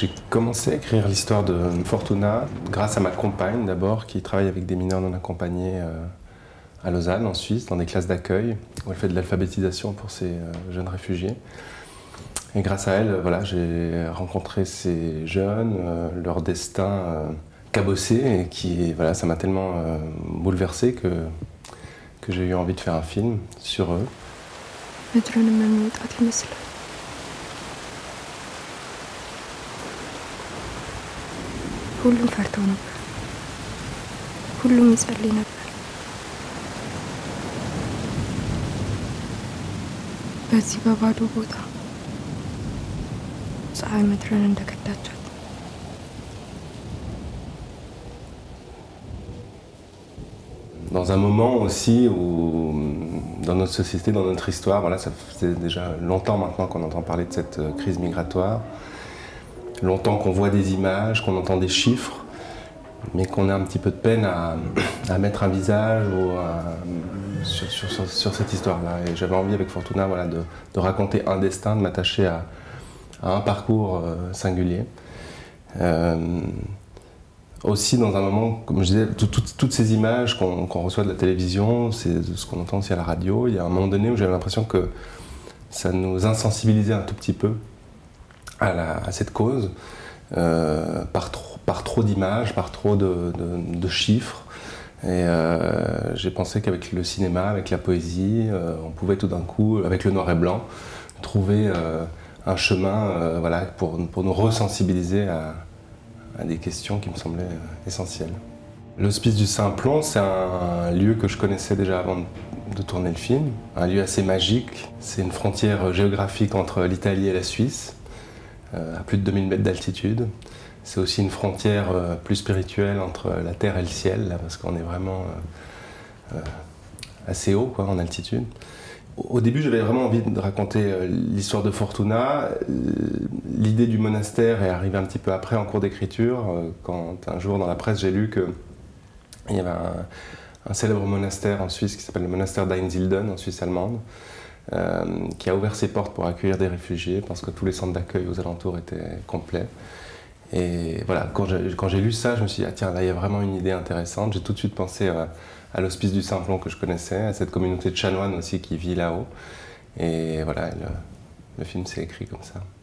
J'ai commencé à écrire l'histoire de Fortuna grâce à ma compagne d'abord, qui travaille avec des mineurs non accompagnés à Lausanne, en Suisse, dans des classes d'accueil, où elle fait de l'alphabétisation pour ces jeunes réfugiés. Et grâce à elle, voilà, j'ai rencontré ces jeunes, leur destin cabossé, et qui, voilà, ça m'a tellement bouleversé que j'ai eu envie de faire un film sur eux. ሁሉም ፈርተው ነበር። ሁሉም ይጸልይ ነበር። በዚህ በባዶ ቦታ ፀሐይ ምድርን እንደከዳቻት Dans un moment aussi où, dans notre société, dans notre histoire, voilà, ça fait déjà longtemps maintenant qu'on entend parler de cette crise migratoire, longtemps qu'on voit des images, qu'on entend des chiffres, mais qu'on a un petit peu de peine à mettre un visage sur cette histoire-là. Et j'avais envie avec Fortuna, voilà, de raconter un destin, de m'attacher à un parcours singulier. Aussi dans un moment, comme je disais, toutes ces images qu'on reçoit de la télévision, c'est ce qu'on entend aussi à la radio, il y a un moment donné où j'avais l'impression que ça nous insensibilisait un tout petit peu à cette cause, par trop d'images, par trop de chiffres. Et j'ai pensé qu'avec le cinéma, avec la poésie, on pouvait tout d'un coup, avec le noir et blanc, trouver un chemin voilà, pour nous resensibiliser à des questions qui me semblaient essentielles. L'Hospice du Simplon, c'est un lieu que je connaissais déjà avant de tourner le film, un lieu assez magique. C'est une frontière géographique entre l'Italie et la Suisse, à plus de 2000 mètres d'altitude. C'est aussi une frontière plus spirituelle entre la terre et le ciel, là, parce qu'on est vraiment assez haut quoi, en altitude. Au début, j'avais vraiment envie de raconter l'histoire de Fortuna. L'idée du monastère est arrivée un petit peu après en cours d'écriture, quand un jour dans la presse j'ai lu qu'il y avait un célèbre monastère en Suisse qui s'appelle le monastère d'Einsiedeln, en Suisse allemande, qui a ouvert ses portes pour accueillir des réfugiés parce que tous les centres d'accueil aux alentours étaient complets. Et voilà, quand j'ai lu ça, je me suis dit, ah tiens, là il y a vraiment une idée intéressante. J'ai tout de suite pensé à l'Hospice du Simplon que je connaissais, à cette communauté de chanoines aussi qui vit là-haut. Et voilà, le film s'est écrit comme ça.